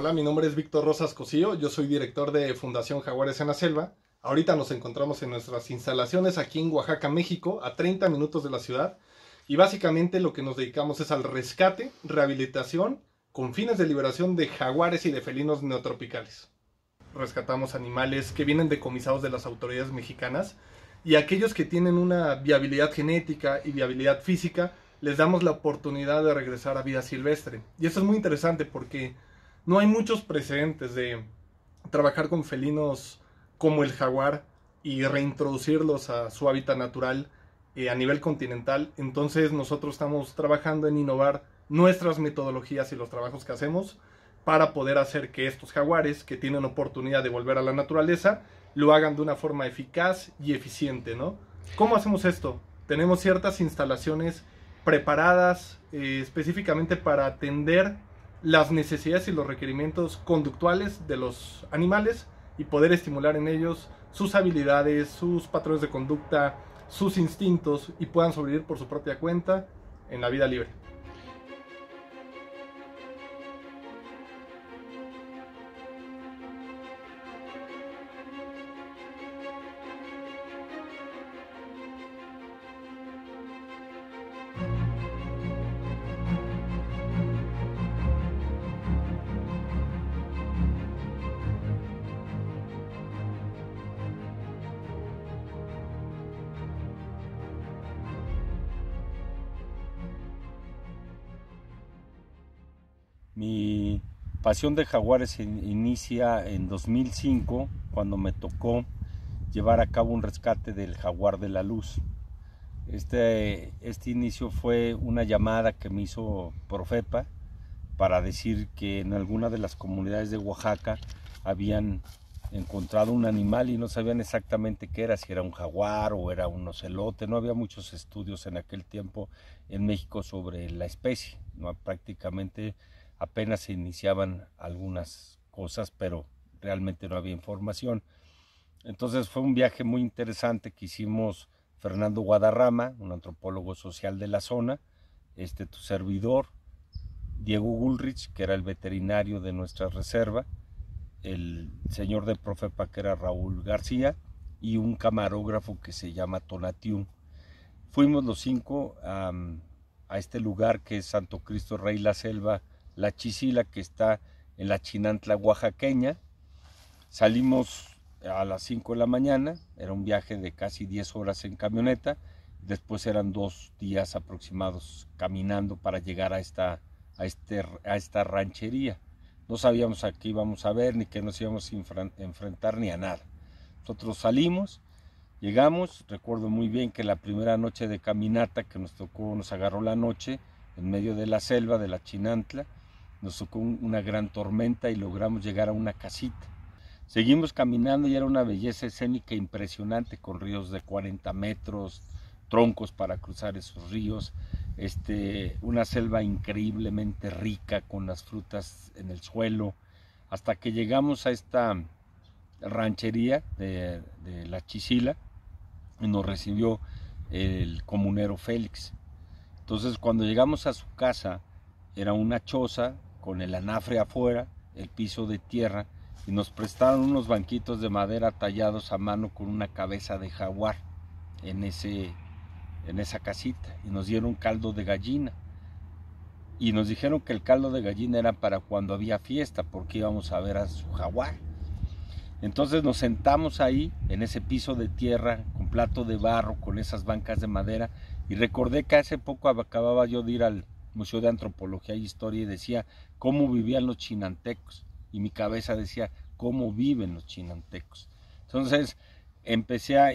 Hola, mi nombre es Víctor Rosas Cosío, yo soy director de Fundación Jaguares en la Selva. Ahorita nos encontramos en nuestras instalaciones aquí en Oaxaca, México, a 30 minutos de la ciudad. Y básicamente lo que nos dedicamos es al rescate, rehabilitación, con fines de liberación de jaguares y de felinos neotropicales. Rescatamos animales que vienen decomisados de las autoridades mexicanas y aquellos que tienen una viabilidad genética y viabilidad física, les damos la oportunidad de regresar a vida silvestre. Y eso es muy interesante porque no hay muchos precedentes de trabajar con felinos como el jaguar y reintroducirlos a su hábitat natural a nivel continental. Entonces nosotros estamos trabajando en innovar nuestras metodologías y los trabajos que hacemos para poder hacer que estos jaguares que tienen oportunidad de volver a la naturaleza lo hagan de una forma eficaz y eficiente, ¿no? ¿Cómo hacemos esto? Tenemos ciertas instalaciones preparadas específicamente para atender las necesidades y los requerimientos conductuales de los animales y poder estimular en ellos sus habilidades, sus patrones de conducta, sus instintos y puedan sobrevivir por su propia cuenta en la vida libre. Mi pasión de jaguares inicia en 2005, cuando me tocó llevar a cabo un rescate del jaguar de la luz. Este inicio fue una llamada que me hizo Profepa para decir que en alguna de las comunidades de Oaxaca habían encontrado un animal y no sabían exactamente qué era, si era un jaguar o era un ocelote. No había muchos estudios en aquel tiempo en México sobre la especie, no, prácticamente apenas se iniciaban algunas cosas, pero realmente no había información. Entonces fue un viaje muy interesante que hicimos Fernando Guadarrama, un antropólogo social de la zona, tu servidor, Diego Gulrich, que era el veterinario de nuestra reserva, el señor de Profepa, que era Raúl García, y un camarógrafo que se llama Tonatiuh. Fuimos los 5 a este lugar que es Santo Cristo Rey La Selva, La Chisila, que está en la Chinantla oaxaqueña. Salimos a las 5 de la mañana, era un viaje de casi 10 horas en camioneta, después eran 2 días aproximados caminando para llegar a esta ranchería. No sabíamos a qué íbamos a ver, ni qué nos íbamos a enfrentar, ni a nada. Nosotros salimos, llegamos, recuerdo muy bien que la primera noche de caminata que nos tocó, nos agarró la noche en medio de la selva de la Chinantla, nos tocó una gran tormenta y logramos llegar a una casita. Seguimos caminando y era una belleza escénica impresionante, con ríos de 40 metros, troncos para cruzar esos ríos, una selva increíblemente rica con las frutas en el suelo, hasta que llegamos a esta ranchería de La Chisila y nos recibió el comunero Félix. Entonces cuando llegamos a su casa, era una choza con el anafre afuera, el piso de tierra, y nos prestaron unos banquitos de madera tallados a mano con una cabeza de jaguar en esa casita, y nos dieron caldo de gallina y nos dijeron que el caldo de gallina era para cuando había fiesta, porque íbamos a ver a su jaguar. Entonces nos sentamos ahí en ese piso de tierra con plato de barro, con esas bancas de madera, y recordé que hace poco acababa yo de ir al Museo de Antropología y Historia y decía cómo vivían los chinantecos, y mi cabeza decía cómo viven los chinantecos. Entonces empecé a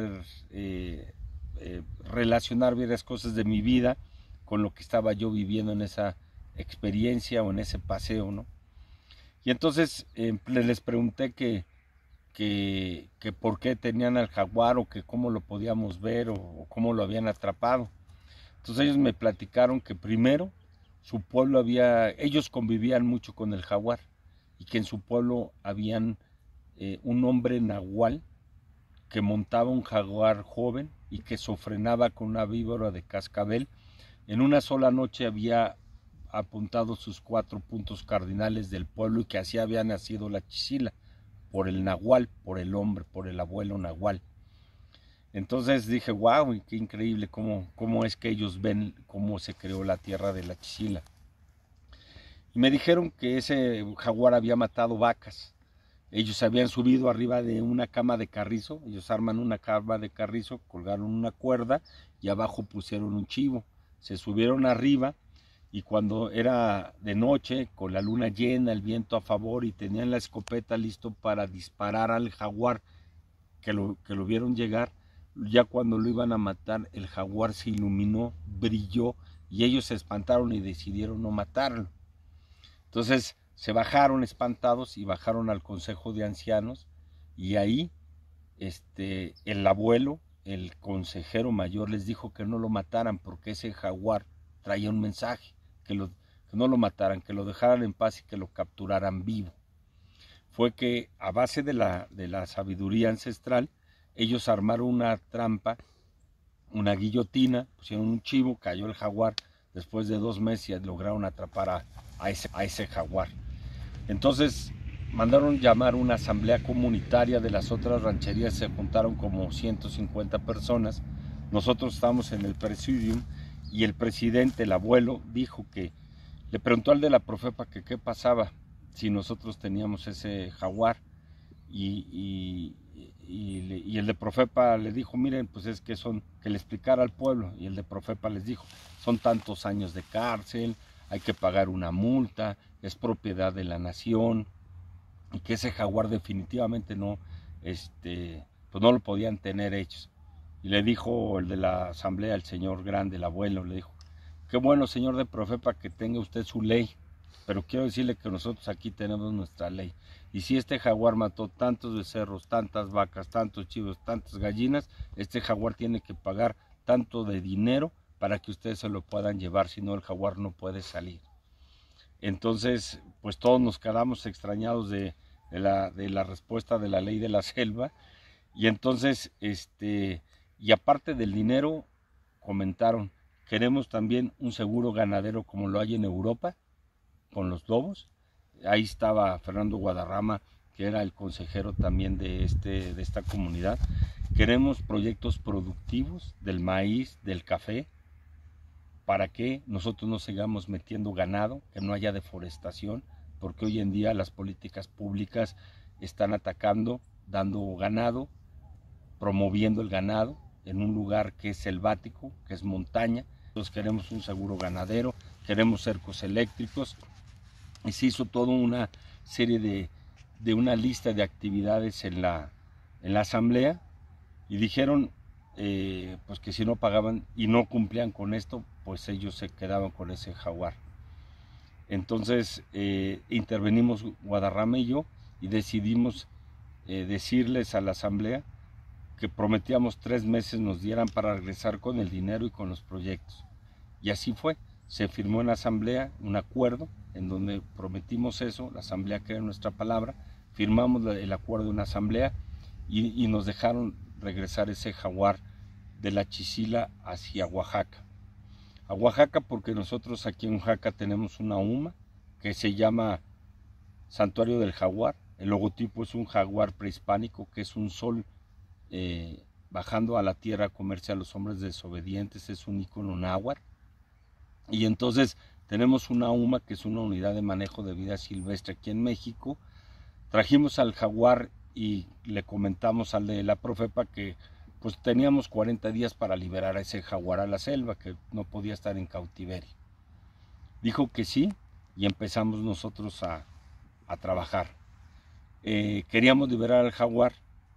relacionar varias cosas de mi vida con lo que estaba yo viviendo en esa experiencia o en ese paseo, ¿no? Y entonces les pregunté que por qué tenían al jaguar, o que cómo lo podíamos ver, o cómo lo habían atrapado. Entonces ellos me platicaron que primero su pueblo ellos convivían mucho con el jaguar, y que en su pueblo habían un hombre nahual que montaba un jaguar joven y que sofrenaba con una víbora de cascabel. En una sola noche había apuntado sus 4 puntos cardinales del pueblo y que así había nacido la Chisila, por el nahual, por el hombre, por el abuelo nahual. Entonces dije, wow, qué increíble cómo es que ellos ven cómo se creó la tierra de la Chisila. Y me dijeron que ese jaguar había matado vacas. Ellos se habían subido arriba de una cama de carrizo, ellos arman una cama de carrizo, colgaron una cuerda y abajo pusieron un chivo. Se subieron arriba y cuando era de noche, con la luna llena, el viento a favor y tenían la escopeta listo para disparar al jaguar que lo vieron llegar, ya cuando lo iban a matar, el jaguar se iluminó, brilló y ellos se espantaron y decidieron no matarlo. Entonces se bajaron espantados y bajaron al consejo de ancianos y ahí el abuelo, el consejero mayor, les dijo que no lo mataran porque ese jaguar traía un mensaje, que no lo mataran, que lo dejaran en paz y que lo capturaran vivo. Fue que a base de la sabiduría ancestral, ellos armaron una trampa, una guillotina, pusieron un chivo, cayó el jaguar, después de 2 meses lograron atrapar a ese jaguar. Entonces mandaron llamar una asamblea comunitaria de las otras rancherías, se juntaron como 150 personas, nosotros estábamos en el presidium y el presidente, el abuelo, dijo que, le preguntó al de la Profepa que qué pasaba si nosotros teníamos ese jaguar y el de Profepa le dijo, miren, pues es que que le explicara al pueblo, y el de Profepa les dijo, son tantos años de cárcel, hay que pagar una multa, es propiedad de la nación, y que ese jaguar definitivamente no, pues no lo podían tener ellos. Y le dijo el de la asamblea, el señor grande, el abuelo, le dijo, qué bueno, señor de Profepa, que tenga usted su ley, pero quiero decirle que nosotros aquí tenemos nuestra ley. Y si este jaguar mató tantos becerros, tantas vacas, tantos chivos, tantas gallinas, este jaguar tiene que pagar tanto de dinero para que ustedes se lo puedan llevar, si no el jaguar no puede salir. Entonces, pues todos nos quedamos extrañados de la respuesta de la ley de la selva. Y entonces, y aparte del dinero, comentaron, queremos también un seguro ganadero como lo hay en Europa, con los lobos. Ahí estaba Fernando Guadarrama, que era el consejero también de esta comunidad. Queremos proyectos productivos del maíz, del café, para que nosotros no sigamos metiendo ganado, que no haya deforestación, porque hoy en día las políticas públicas están atacando, dando ganado, promoviendo el ganado en un lugar que es selvático, que es montaña. Entonces queremos un seguro ganadero, queremos cercos eléctricos, y se hizo toda una serie de una lista de actividades en la asamblea, y dijeron pues que si no pagaban y no cumplían con esto, pues ellos se quedaban con ese jaguar. Entonces intervenimos Guadarrama y yo y decidimos decirles a la asamblea que prometíamos 3 meses nos dieran para regresar con el dinero y con los proyectos. Y así fue. Se firmó en la asamblea un acuerdo en donde prometimos eso, la asamblea que era nuestra palabra, firmamos el acuerdo en la asamblea y nos dejaron regresar ese jaguar de la Chisila hacia Oaxaca. A Oaxaca porque nosotros aquí en Oaxaca tenemos una UMA que se llama Santuario del Jaguar. El logotipo es un jaguar prehispánico, que es un sol bajando a la tierra a comerse a los hombres desobedientes, es un icono náhuatl. Y entonces tenemos una UMA, que es una unidad de manejo de vida silvestre aquí en México. Trajimos al jaguar y le comentamos al de la Profepa que pues teníamos 40 días para liberar a ese jaguar a la selva, que no podía estar en cautiverio. Dijo que sí, y empezamos nosotros a trabajar. Queríamos liberar al jaguar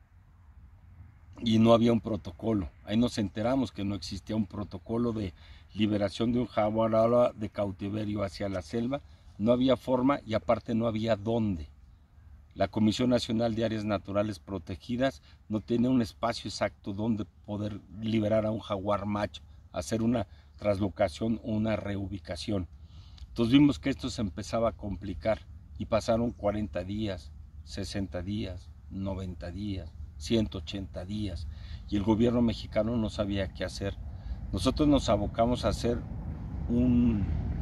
y no había un protocolo. Ahí nos enteramos que no existía un protocolo de liberación de un jaguar de cautiverio hacia la selva. No había forma y aparte no había dónde. La Comisión Nacional de Áreas Naturales Protegidas no tiene un espacio exacto donde poder liberar a un jaguar macho, hacer una traslocación o una reubicación. Entonces vimos que esto se empezaba a complicar y pasaron 40 días, 60 días, 90 días, 180 días y el gobierno mexicano no sabía qué hacer. Nosotros nos abocamos a hacer un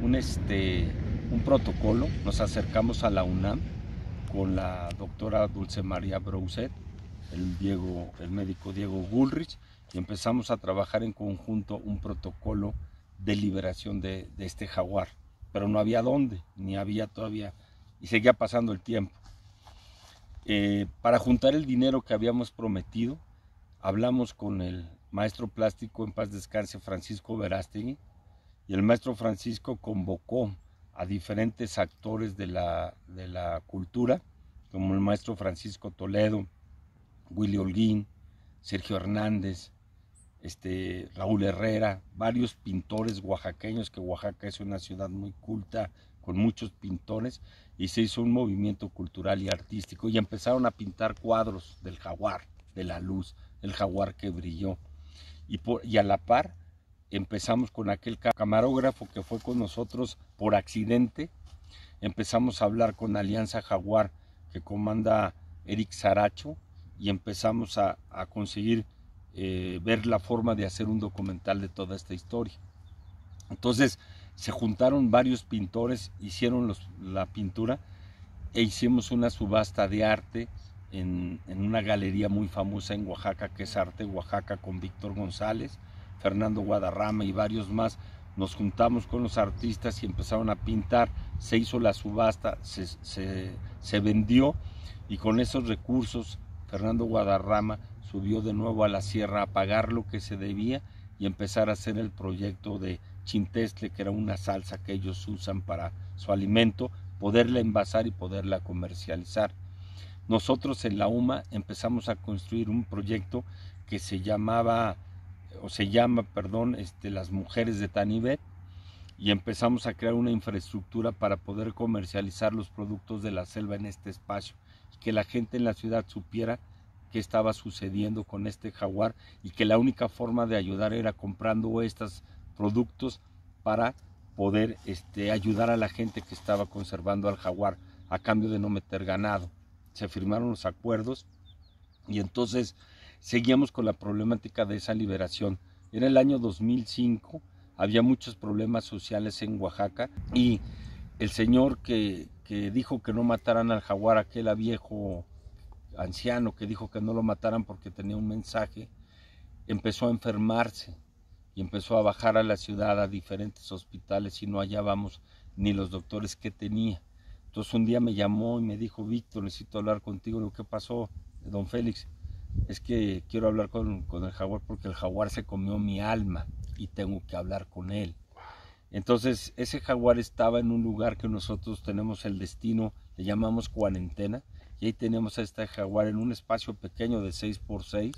un protocolo. Nos acercamos a la UNAM con la doctora Dulce María Broussette, el médico Diego Gulrich, y empezamos a trabajar en conjunto un protocolo de liberación de este jaguar, pero no había dónde, ni había todavía, y seguía pasando el tiempo. Para juntar el dinero que habíamos prometido, hablamos con el maestro plástico, en paz descanse, Francisco Verástegui, y el maestro Francisco convocó a diferentes actores de la cultura, como el maestro Francisco Toledo, Willy Holguín, Sergio Hernández, Raúl Herrera, varios pintores oaxaqueños, que Oaxaca es una ciudad muy culta, con muchos pintores, y se hizo un movimiento cultural y artístico, y empezaron a pintar cuadros del jaguar, de la luz, el jaguar que brilló, y a la par empezamos con aquel camarógrafo que fue con nosotros por accidente. Empezamos a hablar con Alianza Jaguar, que comanda Eric Saracho, y empezamos a conseguir ver la forma de hacer un documental de toda esta historia. Entonces se juntaron varios pintores, hicieron la pintura, e hicimos una subasta de arte en una galería muy famosa en Oaxaca, que es Arte Oaxaca, con Víctor González, Fernando Guadarrama y varios más. Nos juntamos con los artistas y empezaron a pintar. Se hizo la subasta, se vendió, y con esos recursos Fernando Guadarrama subió de nuevo a la sierra a pagar lo que se debía y empezar a hacer el proyecto de chintestle, que era una salsa que ellos usan para su alimento, poderla envasar y poderla comercializar. Nosotros en la UMA empezamos a construir un proyecto que se llama Las Mujeres de Tanibet, y empezamos a crear una infraestructura para poder comercializar los productos de la selva en este espacio, y que la gente en la ciudad supiera qué estaba sucediendo con este jaguar, y que la única forma de ayudar era comprando estos productos para poder ayudar a la gente que estaba conservando al jaguar a cambio de no meter ganado. Se firmaron los acuerdos y entonces seguíamos con la problemática de esa liberación. Era el año 2005, había muchos problemas sociales en Oaxaca, y el señor que dijo que no mataran al jaguar, aquel viejo anciano que dijo que no lo mataran porque tenía un mensaje, empezó a enfermarse y empezó a bajar a la ciudad a diferentes hospitales, y no hallábamos ni los doctores que tenía. Entonces un día me llamó y me dijo: Víctor, necesito hablar contigo. Le digo: ¿qué pasó, don Félix? Es que quiero hablar con el jaguar, porque el jaguar se comió mi alma y tengo que hablar con él. Entonces ese jaguar estaba en un lugar que nosotros tenemos el destino, le llamamos cuarentena, y ahí tenemos a este jaguar en un espacio pequeño de 6x6,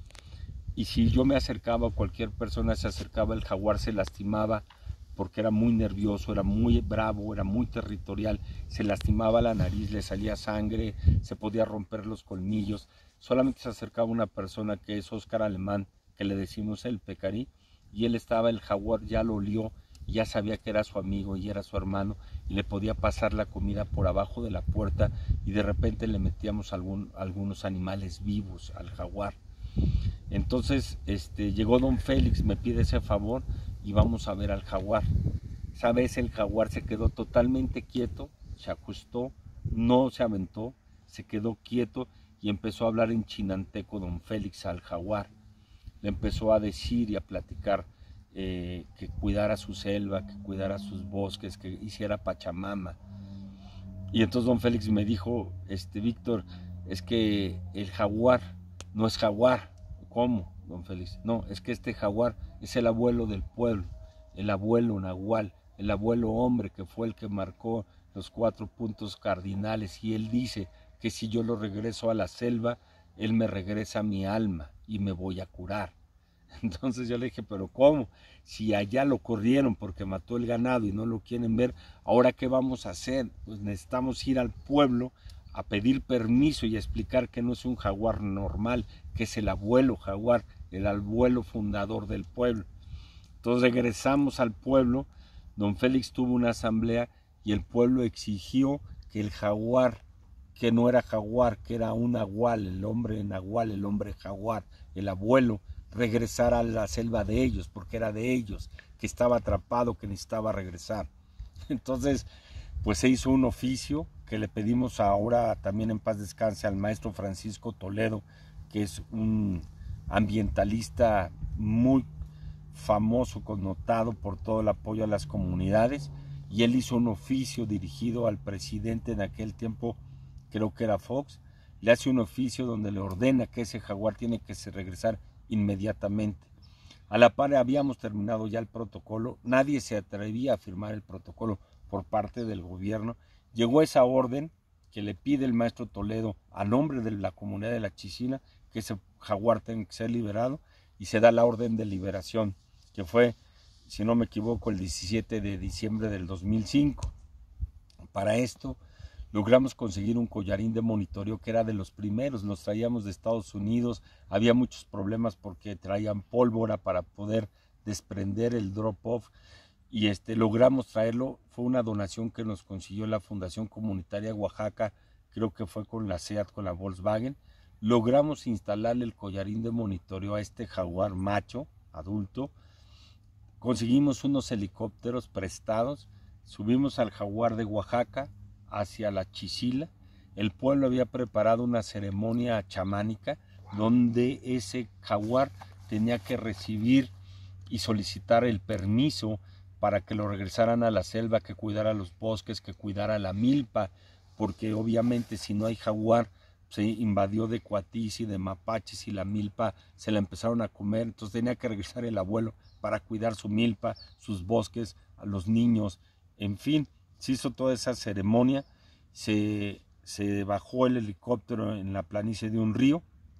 y si yo me acercaba o cualquier persona se acercaba, el jaguar se lastimaba porque era muy nervioso, era muy bravo, era muy territorial, se lastimaba la nariz, le salía sangre, se podía romper los colmillos. Solamente se acercaba una persona, que es Óscar Alemán, que le decimos el Pecarí, y el jaguar ya lo olió, y ya sabía que era su amigo y era su hermano, y le podía pasar la comida por abajo de la puerta, y de repente le metíamos algunos animales vivos al jaguar. Entonces llegó don Félix, me pide ese favor, y vamos a ver al jaguar. Esa vez el jaguar se quedó totalmente quieto, se acostó, no se aventó, se quedó quieto, y empezó a hablar en chinanteco don Félix al jaguar. Le empezó a decir y a platicar que cuidara su selva, que cuidara sus bosques, que hiciera Pachamama. Y entonces don Félix me dijo: Víctor, es que el jaguar no es jaguar. ¿Cómo, don Félix? No, es que este jaguar es el abuelo del pueblo, el abuelo nahual, el abuelo hombre, que fue el que marcó los 4 puntos cardinales, y él dice que si yo lo regreso a la selva, él me regresa mi alma y me voy a curar. Entonces yo le dije: pero ¿cómo? Si allá lo corrieron porque mató el ganado y no lo quieren ver, ¿ahora qué vamos a hacer? Pues necesitamos ir al pueblo a pedir permiso y a explicar que no es un jaguar normal, que es el abuelo jaguar, el abuelo fundador del pueblo. Entonces regresamos al pueblo, don Félix tuvo una asamblea, y el pueblo exigió que el jaguar, que no era jaguar, que era un nahual, el hombre nahual, el hombre jaguar, el abuelo, regresara a la selva de ellos, porque era de ellos, que estaba atrapado, que necesitaba regresar. Entonces, pues se hizo un oficio que le pedimos ahora también en paz descanse al maestro Francisco Toledo, que es un ambientalista muy famoso, connotado por todo el apoyo a las comunidades, y él hizo un oficio dirigido al presidente en aquel tiempo, creo que era Fox, le hace un oficio donde le ordena que ese jaguar tiene que regresar inmediatamente. A la par habíamos terminado ya el protocolo, nadie se atrevía a firmar el protocolo por parte del gobierno. Llegó esa orden que le pide el maestro Toledo a nombre de la comunidad de la Chicina que ese jaguar tenga que ser liberado, y se da la orden de liberación, que fue, si no me equivoco, el 17 de diciembre del 2005. Para esto logramos conseguir un collarín de monitoreo que era de los primeros, los traíamos de Estados Unidos, había muchos problemas porque traían pólvora para poder desprender el drop-off, y logramos traerlo. Fue una donación que nos consiguió la Fundación Comunitaria Oaxaca, creo que fue con la SEAT, con la Volkswagen. Logramos instalarle el collarín de monitoreo a este jaguar macho, adulto. Conseguimos unos helicópteros prestados, subimos al jaguar de Oaxaca hacia la Chisila. El pueblo había preparado una ceremonia chamánica donde ese jaguar tenía que recibir y solicitar el permiso para que lo regresaran a la selva, que cuidara los bosques, que cuidara la milpa, porque obviamente si no hay jaguar, se invadió de cuatis y de mapaches y la milpa se la empezaron a comer. Entonces tenía que regresar el abuelo para cuidar su milpa, sus bosques, a los niños, en fin, se hizo toda esa ceremonia. Se bajó el helicóptero en la planicie de un río,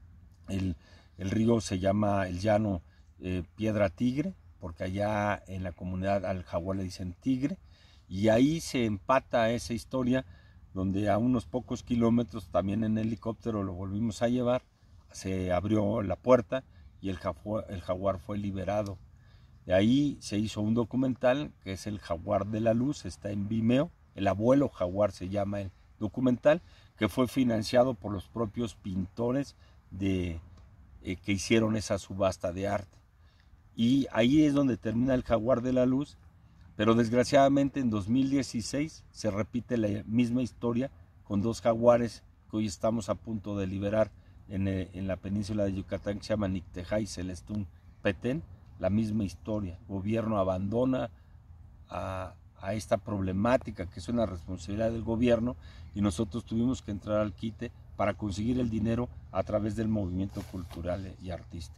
el río se llama el llano Piedra Tigre, porque allá en la comunidad al jaguar le dicen tigre, y ahí se empata esa historia, donde a unos pocos kilómetros también en helicóptero lo volvimos a llevar, se abrió la puerta y el jaguar fue liberado. De ahí se hizo un documental que es El Jaguar de la Luz, está en Vimeo, El Abuelo Jaguar se llama el documental, que fue financiado por los propios pintores que hicieron esa subasta de arte. Y ahí es donde termina El Jaguar de la Luz, pero desgraciadamente en 2016 se repite la misma historia con dos jaguares que hoy estamos a punto de liberar en la península de Yucatán, que se llaman Nicteja y Celestún Petén. La misma historia, el gobierno abandona a esta problemática, que es una responsabilidad del gobierno, y nosotros tuvimos que entrar al quite para conseguir el dinero a través del movimiento cultural y artístico.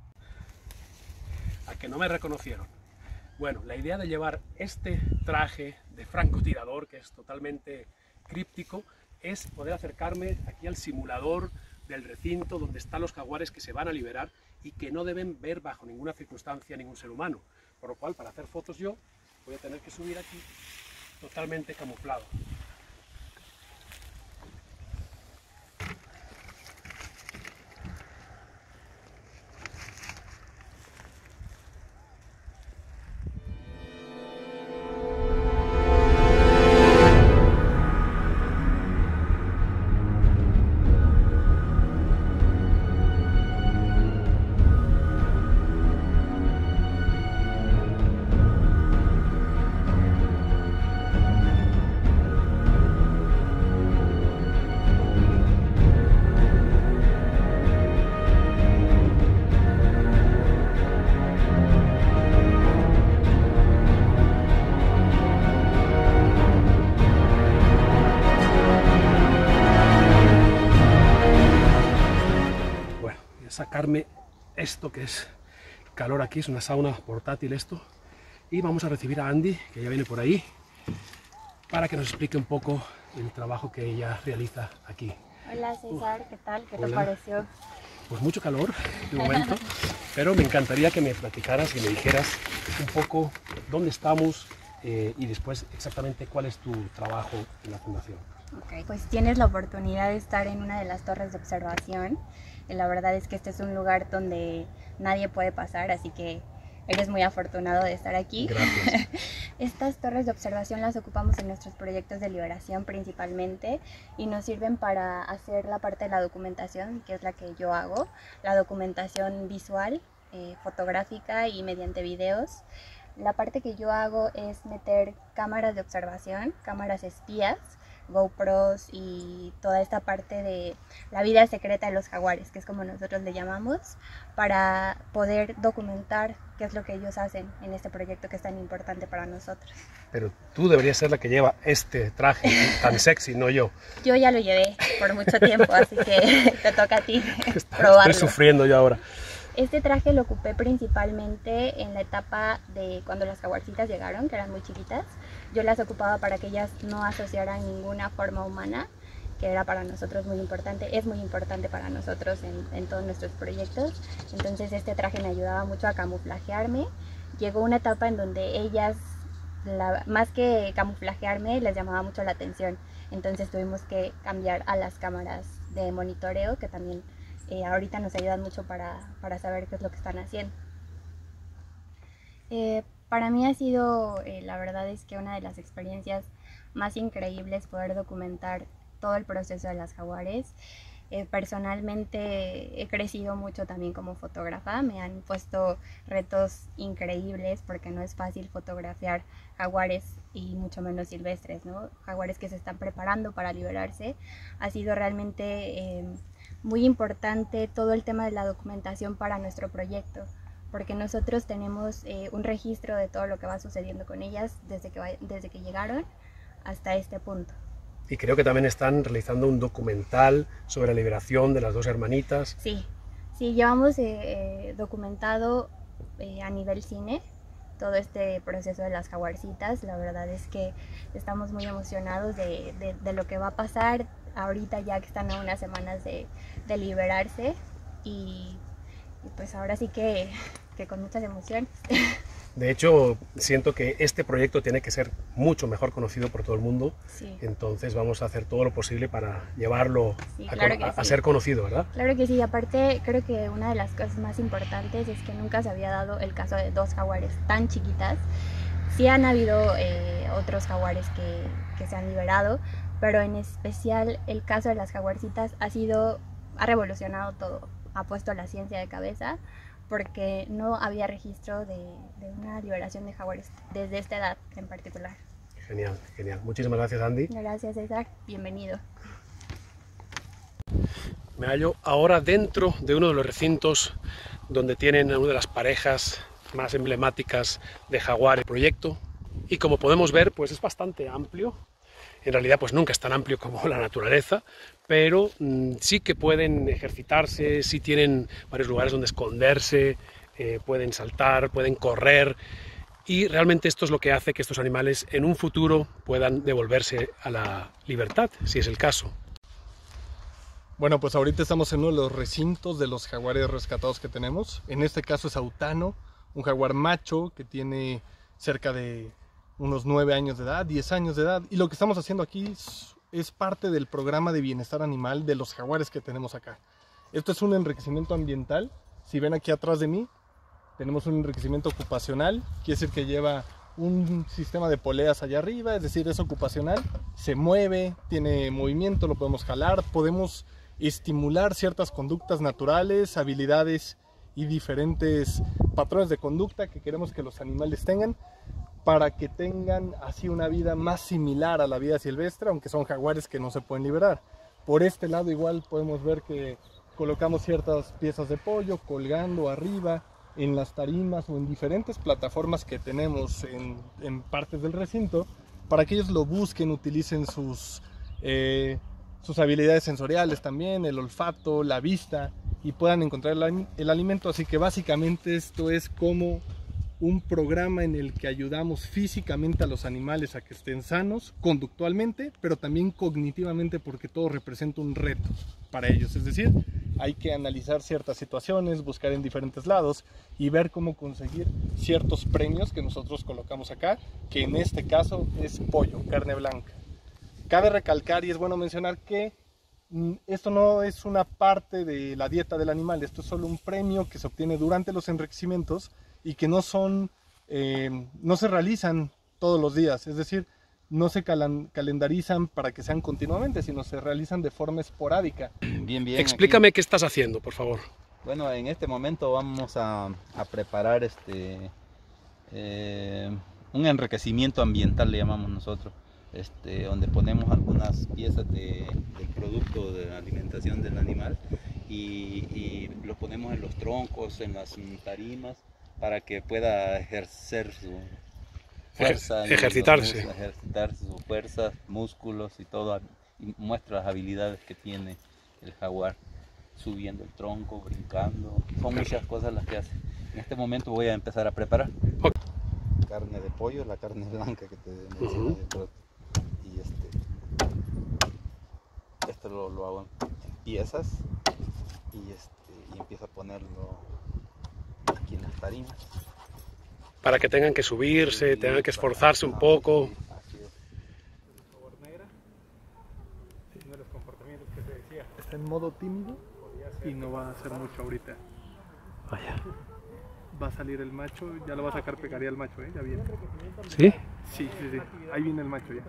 A que no me reconocieron. Bueno, la idea de llevar este traje de francotirador, que es totalmente críptico, es poder acercarme aquí al simulador del recinto donde están los jaguares que se van a liberar y que no deben ver bajo ninguna circunstancia ningún ser humano. Por lo cual, para hacer fotos yo voy a tener que subir aquí totalmente camuflado. Sacarme esto que es calor aquí, es una sauna portátil esto, y vamos a recibir a Andy, que ya viene por ahí, para que nos explique un poco el trabajo que ella realiza aquí. Hola César, ¿qué tal? ¿Qué te pareció? Pues mucho calor de momento, pero me encantaría que me platicaras y me dijeras un poco dónde estamos y después exactamente cuál es tu trabajo en la fundación. Okay. Pues tienes la oportunidad de estar en una de las torres de observación. La verdad es que este es un lugar donde nadie puede pasar, así que eres muy afortunado de estar aquí. Gracias. Estas torres de observación las ocupamos en nuestros proyectos de liberación principalmente y nos sirven para hacer la parte de la documentación, que es la que yo hago, la documentación visual, fotográfica y mediante videos. La parte que yo hago es meter cámaras de observación, cámaras espías, GoPros y toda esta parte de la vida secreta de los jaguares, que es como nosotros le llamamos, para poder documentar qué es lo que ellos hacen en este proyecto que es tan importante para nosotros. Pero tú deberías ser la que lleva este traje tan sexy, no yo. Yo ya lo llevé por mucho tiempo, así que te toca a ti probarlo. Estoy sufriendo yo ahora. Este traje lo ocupé principalmente en la etapa de cuando las jaguarcitas llegaron, que eran muy chiquitas. Yo las ocupaba para que ellas no asociaran ninguna forma humana, que era para nosotros muy importante, es muy importante para nosotros en todos nuestros proyectos. Entonces este traje me ayudaba mucho a camuflajearme. Llegó una etapa en donde ellas, más que camuflajearme, les llamaba mucho la atención. Entonces tuvimos que cambiar a las cámaras de monitoreo, que también ahorita nos ayudan mucho para saber qué es lo que están haciendo. Para mí ha sido, la verdad es que una de las experiencias más increíbles poder documentar todo el proceso de las jaguares. Personalmente he crecido mucho también como fotógrafa, me han puesto retos increíbles porque no es fácil fotografiar jaguares y mucho menos silvestres, ¿no? Jaguares que se están preparando para liberarse. Ha sido realmente muy importante todo el tema de la documentación para nuestro proyecto, porque nosotros tenemos un registro de todo lo que va sucediendo con ellas desde que llegaron hasta este punto. Y creo que también están realizando un documental sobre la liberación de las dos hermanitas. Sí, llevamos documentado a nivel cine todo este proceso de las jaguarcitas. La verdad es que estamos muy emocionados de lo que va a pasar ahorita, ya que están a unas semanas de liberarse, y pues ahora sí que con muchas emociones. De hecho, siento que este proyecto tiene que ser mucho mejor conocido por todo el mundo. Sí. Entonces vamos a hacer todo lo posible para llevarlo a sí. ser conocido, ¿verdad? Claro que sí. Aparte, creo que una de las cosas más importantes es que nunca se había dado el caso de dos jaguares tan chiquitas. Sí han habido otros jaguares que se han liberado, pero en especial el caso de las jaguarcitas ha revolucionado todo, ha puesto la ciencia de cabeza, porque no había registro de una liberación de jaguares desde esta edad en particular. Genial, genial. Muchísimas gracias, Andy. Gracias, César. Bienvenido. Me hallo ahora dentro de uno de los recintos donde tienen a una de las parejas más emblemáticas de jaguar el proyecto, y como podemos ver, pues es bastante amplio. En realidad pues nunca es tan amplio como la naturaleza, pero sí que pueden ejercitarse, sí tienen varios lugares donde esconderse, pueden saltar, pueden correr, y realmente esto es lo que hace que estos animales en un futuro puedan devolverse a la libertad, si es el caso. Bueno, pues ahorita estamos en uno de los recintos de los jaguares rescatados que tenemos. En este caso es Autano, un jaguar macho que tiene cerca de unos 9 años de edad, 10 años de edad, y lo que estamos haciendo aquí es parte del programa de bienestar animal de los jaguares que tenemos acá. Esto es un enriquecimiento ambiental. Si ven aquí atrás de mí, tenemos un enriquecimiento ocupacional, quiere decir que lleva un sistema de poleas allá arriba, es decir, es ocupacional, se mueve, tiene movimiento, lo podemos jalar, podemos estimular ciertas conductas naturales, habilidades y diferentes patrones de conducta que queremos que los animales tengan, para que tengan así una vida más similar a la vida silvestre, aunque son jaguares que no se pueden liberar. Por este lado igual podemos ver que colocamos ciertas piezas de pollo colgando arriba en las tarimas o en diferentes plataformas que tenemos en partes del recinto, para que ellos lo busquen, utilicen sus habilidades sensoriales también, el olfato, la vista, y puedan encontrar el alimento. Así que básicamente esto es como un programa en el que ayudamos físicamente a los animales a que estén sanos, conductualmente, pero también cognitivamente, porque todo representa un reto para ellos. Es decir, hay que analizar ciertas situaciones, buscar en diferentes lados y ver cómo conseguir ciertos premios que nosotros colocamos acá, que en este caso es pollo, carne blanca. Cabe recalcar, y es bueno mencionar, que esto no es una parte de la dieta del animal, esto es solo un premio que se obtiene durante los enriquecimientos y que no se realizan todos los días, es decir, no se calendarizan para que sean continuamente, sino se realizan de forma esporádica. Bien. Explícame qué estás haciendo, por favor. Bueno, en este momento vamos a preparar un enriquecimiento ambiental, le llamamos nosotros, donde ponemos algunas piezas del producto de alimentación del animal y lo ponemos en los troncos, en las tarimas, para que pueda ejercer su fuerza, ejercitarse. ejercitar sus fuerzas, músculos y todo, y muestra las habilidades que tiene el jaguar, subiendo el tronco, brincando. Son muchas cosas las que hace. En este momento voy a empezar a preparar. Carne de pollo, la carne blanca que te mencioné, y esto lo hago en piezas y empiezo a ponerlo aquí en las tarimas. Para que tengan que subirse, tengan que esforzarse un poco. Uno de los comportamientos que se decía. Está en modo tímido y no va a hacer mucho ahorita. Vaya. Va a salir el macho, ya lo va a sacar pegaría el macho, ya viene. ¿Sí? Sí, ahí viene el macho ya.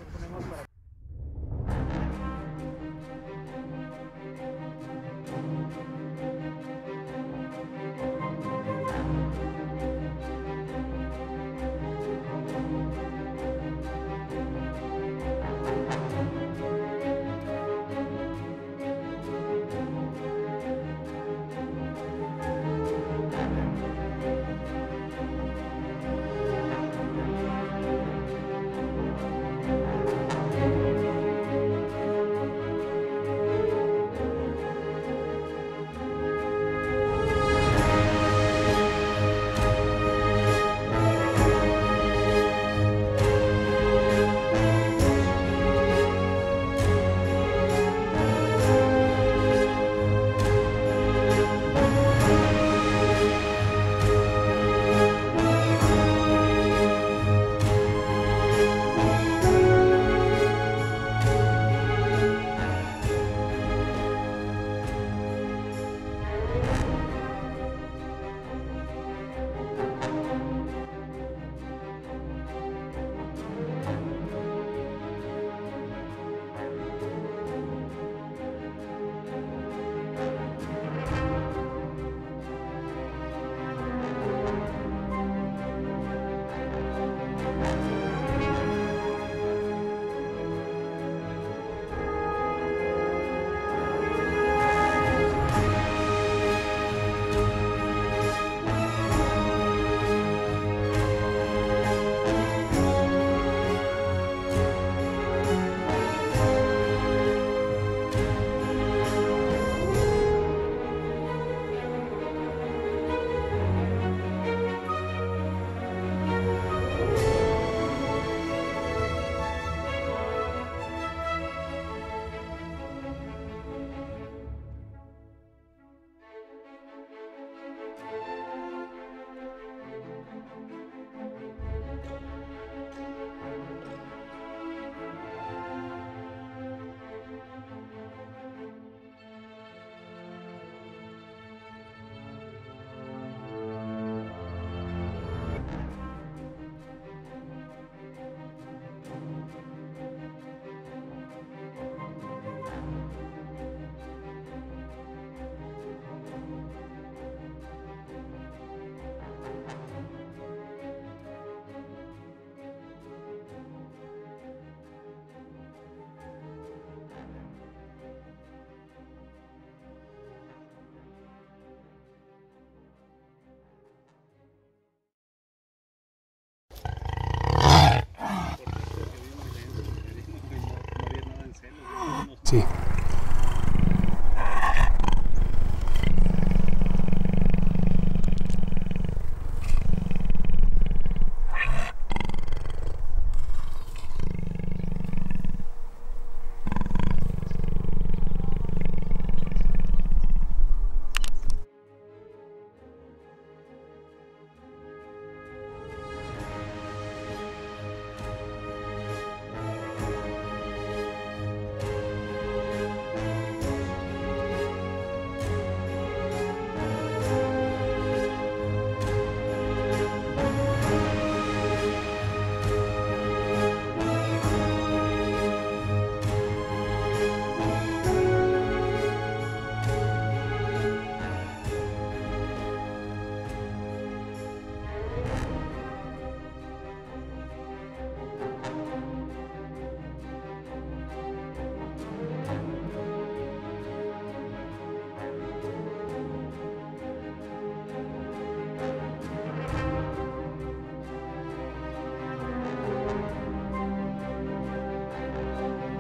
Sí.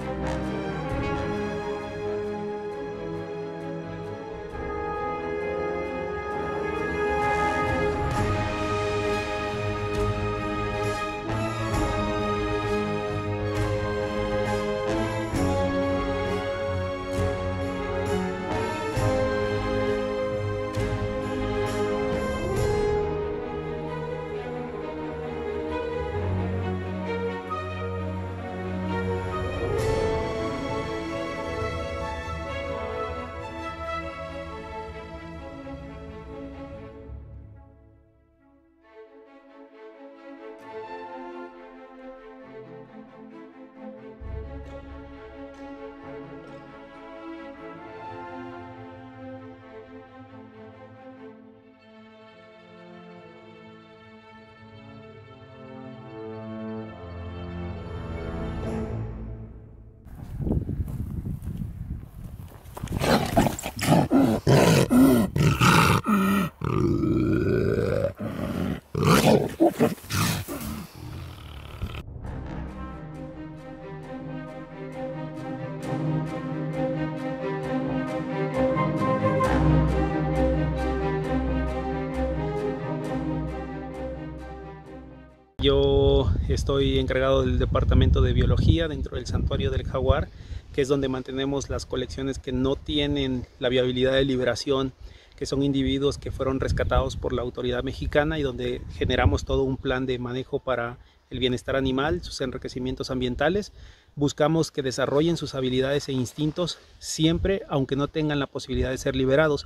Yo estoy encargado del departamento de biología dentro del santuario del jaguar, que es donde mantenemos las colecciones que no tienen la viabilidad de liberación, que son individuos que fueron rescatados por la autoridad mexicana y donde generamos todo un plan de manejo para el bienestar animal, sus enriquecimientos ambientales. Buscamos que desarrollen sus habilidades e instintos siempre, aunque no tengan la posibilidad de ser liberados.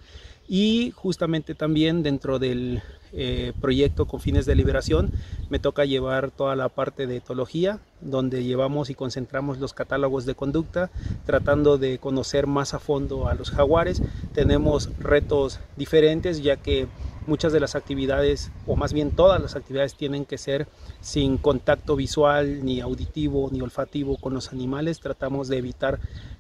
Y justamente también dentro del proyecto con fines de liberación me toca llevar toda la parte de etología, donde llevamos y concentramos los catálogos de conducta, tratando de conocer más a fondo a los jaguares. Tenemos retos diferentes, ya que muchas de las actividades, o más bien todas las actividades, tienen que ser sin contacto visual, ni auditivo, ni olfativo con los animales. Tratamos de evitar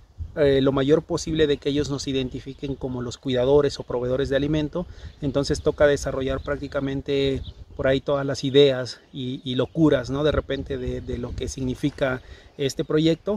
lo mayor posible de que ellos nos identifiquen como los cuidadores o proveedores de alimento. Entonces toca desarrollar prácticamente por ahí todas las ideas y locuras, ¿no? De repente de lo que significa este proyecto.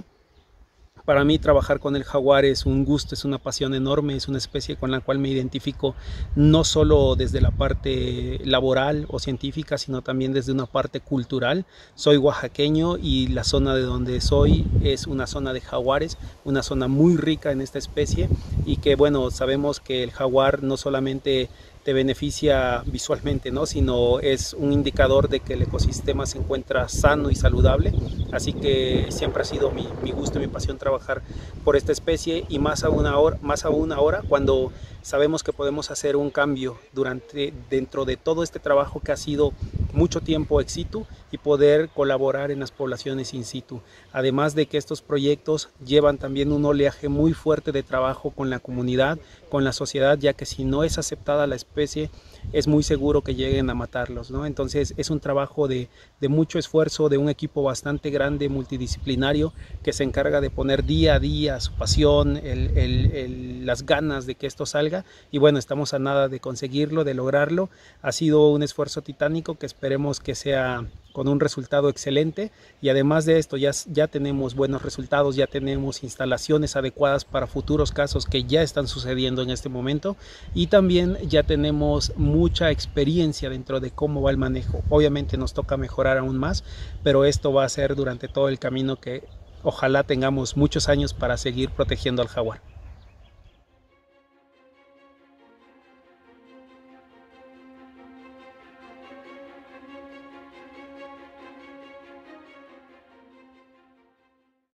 Para mí trabajar con el jaguar es un gusto, es una pasión enorme, es una especie con la cual me identifico no solo desde la parte laboral o científica, sino también desde una parte cultural. Soy oaxaqueño y la zona de donde soy es una zona de jaguares, una zona muy rica en esta especie y que bueno, sabemos que el jaguar no solamente te beneficia visualmente, ¿no? Sino es un indicador de que el ecosistema se encuentra sano y saludable. Así que siempre ha sido mi gusto y mi pasión trabajar por esta especie, y más aún ahora cuando sabemos que podemos hacer un cambio dentro de todo este trabajo que ha sido mucho tiempo ex situ, y poder colaborar en las poblaciones in situ. Además de que estos proyectos llevan también un oleaje muy fuerte de trabajo con la comunidad, con la sociedad, ya que si no es aceptada la especie, es muy seguro que lleguen a matarlos, ¿no? Entonces es un trabajo de mucho esfuerzo, de un equipo bastante grande, multidisciplinario, que se encarga de poner día a día su pasión, las ganas de que esto salga, y bueno, estamos a nada de conseguirlo, de lograrlo. Ha sido un esfuerzo titánico que esperemos que sea con un resultado excelente, y además de esto ya tenemos buenos resultados, ya tenemos instalaciones adecuadas para futuros casos que ya están sucediendo en este momento, y también ya tenemos mucha experiencia dentro de cómo va el manejo. Obviamente nos toca mejorar aún más, pero esto va a ser durante todo el camino que ojalá tengamos muchos años para seguir protegiendo al jaguar.